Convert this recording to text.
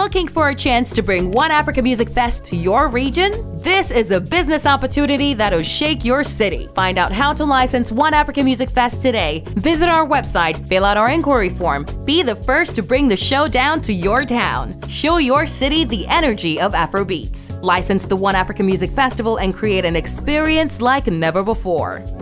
Looking for a chance to bring One Africa Music Fest to your region? This is a business opportunity that'll shake your city. Find out how to license One Africa Music Fest today. Visit our website, fill out our inquiry form. Be the first to bring the show down to your town. Show your city the energy of Afrobeats. License the One Africa Music Festival and create an experience like never before.